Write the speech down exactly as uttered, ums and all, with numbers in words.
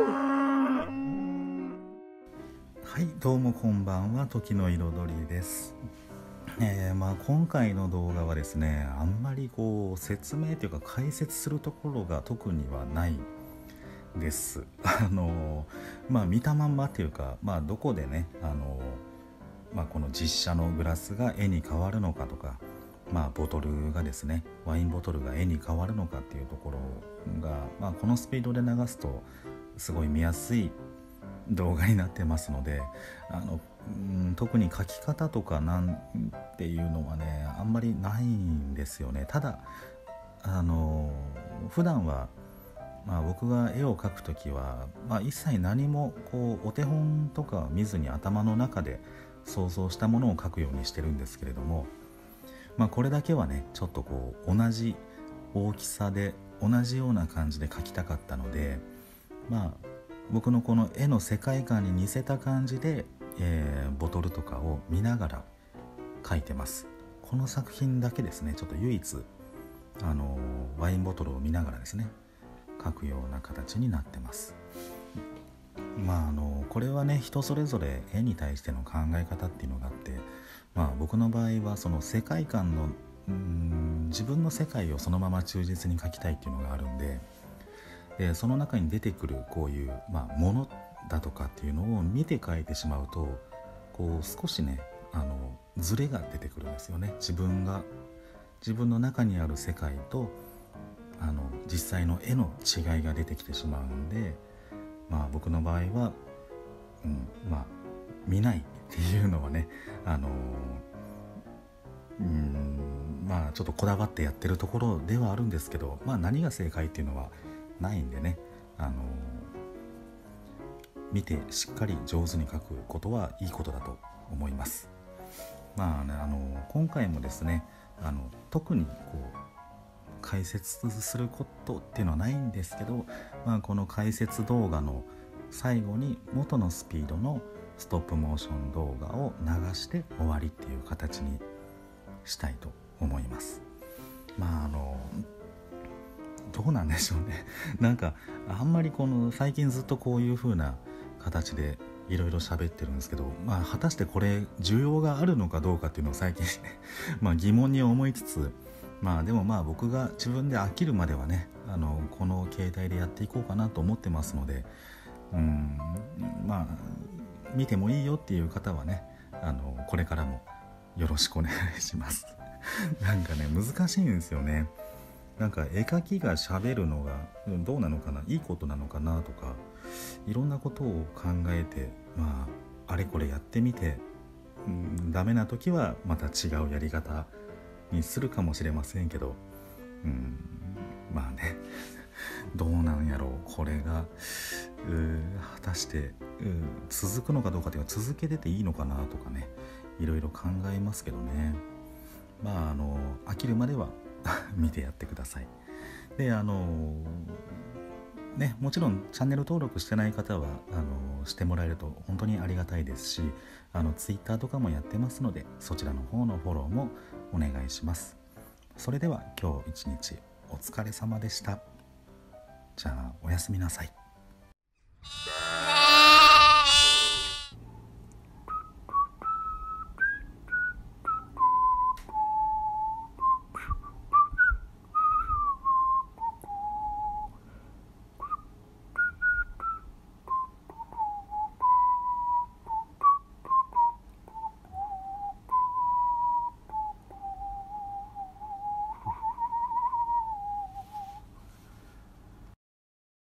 はい、どうもこんばんは。時の彩りです。えーまあ、今回の動画はですね、あんまりこう説明というか解説するところが特にはないです。あのまあ見たまんまというか、まあ、どこでね、あの、まあ、この実写のグラスが絵に変わるのかとか、まあ、ボトルがですね、ワインボトルが絵に変わるのかっていうところが、まあ、このスピードで流すとすごい見やすい動画になってますので、あの、うん、特に書き方とかなんていうのはね、あんまりないんですよね。ただあの普段は、まあ、僕が絵を描くときは、まあ、一切何もこうお手本とか見ずに頭の中で想像したものを描くようにしてるんですけれども、まあ、これだけはねちょっとこう同じ大きさで同じような感じで描きたかったので、まあ僕のこの絵の世界観に似せた感じで、えー、ボトルとかを見ながら描いてます。この作品だけですね、ちょっと唯一あのワインボトルを見ながらですね描くような形になってます。まああのこれはね、人それぞれ絵に対しての考え方っていうのがあって、まあ僕の場合はその世界観のうーん自分の世界をそのまま忠実に描きたいっていうのがあるんで、でその中に出てくるこういう、まあ、ものだとかっていうのを見て描いてしまうと、こう少しねあのズレが出てくるんですよね。自分が自分の中にある世界とあの実際の絵の違いが出てきてしまうんで、まあ僕の場合は、うん、まあ見ないっていうのはね、あのうんまあちょっとこだわってやってるところではあるんですけど、まあ何が正解っていうのはないんでね、あの見てしっかり上手に描くことはいいことだと思います。まあね、あの今回もですね、あの特にこう解説することっていうのはないんですけど、まあ、この解説動画の最後に元のスピードのストップモーション動画を流して終わりっていう形にしたいと思います。まああのどうなんでしょうねなんかあんまりこの最近ずっとこういう風な形でいろいろ喋ってるんですけど、まあ果たしてこれ需要があるのかどうかっていうのを最近まあ疑問に思いつつ、まあでもまあ僕が自分で飽きるまではね、あのこの携帯でやっていこうかなと思ってますので、うーんまあ見てもいいよっていう方はね、あのこれからもよろしくお願いしますなんかね難しいんですよね。なんか絵描きが喋るのがどうなのかな、いいことなのかなとか、いろんなことを考えて、まああれこれやってみて、うん、ダメな時はまた違うやり方にするかもしれませんけど、うん、まあねどうなんやろう、これがう果たしてう続くのかどうかというか、続けてていいのかなとかね、いろいろ考えますけどね。まああの飽きるまでは見てやってください。であのね、もちろんチャンネル登録してない方はあのしてもらえると本当にありがたいですし、あのツイッターとかもやってますので、そちらの方のフォローもお願いします。それでは今日一日お疲れ様でした。じゃあおやすみなさい。